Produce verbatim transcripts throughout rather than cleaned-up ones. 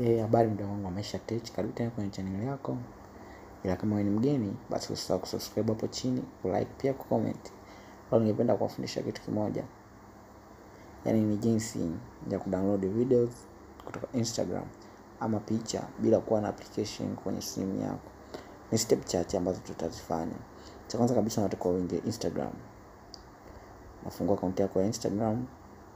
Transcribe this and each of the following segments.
Eh, habari mdau wangu wa Maisha Tech, karibu tena kwenye channel yako. Ila kama wewe ni mgeni, basi usisahau kusubscribe hapo chini, kulike pia kucomment. Au ningependa kuwafundisha kitu kimoja. Yaani ni jinsi ya kudownload videos kutoka Instagram ama picha bila kuwa na application kwenye simu yako. Ni step chache ambazo tutazifanya. Cha kwanza kabisa nataka uingie Instagram. Nafungua account yako ya Instagram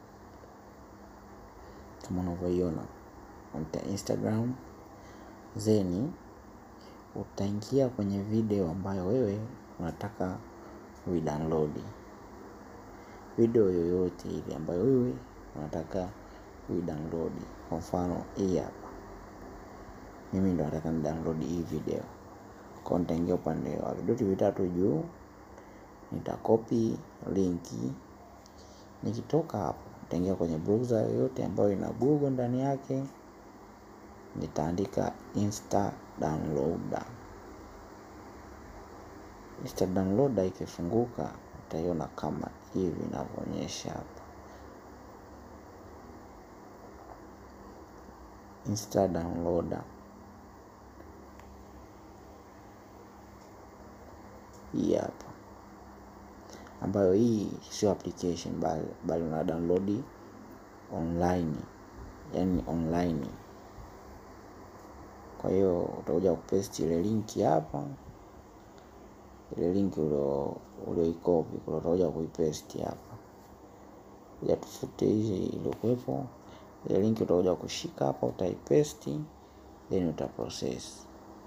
kama unavyoiona. Uta Instagram, then utaingia kwenye video ambayo wewe unataka uidownload. Video yoyote ile ambayo wewe unataka uidownload. Kwa mfano hii hapa, mimi ndo nataka ni-download hii video. Kwa nitaingia upande wa vidoti vitatu juu, nitakopi linki. Nikitoka hapo nitaingia kwenye browser yoyote ambayo ina Google ndani yake, nitaandika insta downloader. Insta downloader ikifunguka utaiona kama hivi ninavyoonyesha hapa. Insta downloader hii hapa, ambayo hii sio application bali bali una download online, yani online. Kwa hiyo utakuja kupaste ile linki hapa, ile linki ulio ulioikopi kwa utakuja kuipaste hapa. Ya tufute hizi iliyokuepo, ile linki utakuja kushika hapa, utaipaste, then utaprocess.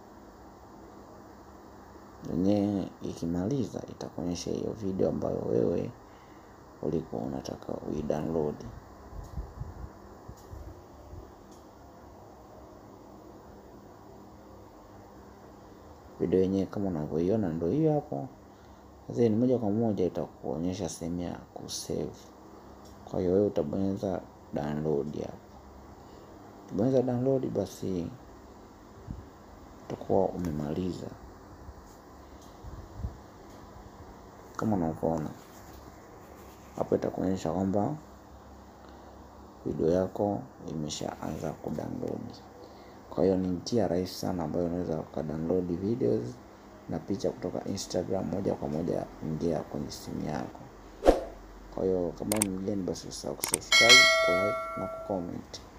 Yenyewe ikimaliza itakuonyesha hiyo video ambayo wewe ulikuwa unataka uidownload. Video yenyewe kama unavyoiona ndio hiyo hapo. Then moja kwa moja itakuonyesha sehemu ya kusave. Kwa hiyo wewe utabonyeza download hapo. Ukibonyeza download, basi utakuwa umemaliza. Kama unavyoona hapo, itakuonyesha kwamba video yako imeshaanza kudownload. Kwa hiyo ni njia rahisi sana ambayo unaweza kudownload videos na picha kutoka Instagram moja kwa moja ingia kwenye simu yako. Kwa hiyo kama ni mgeni, basi usisahau kusubscribe, like na kucomment.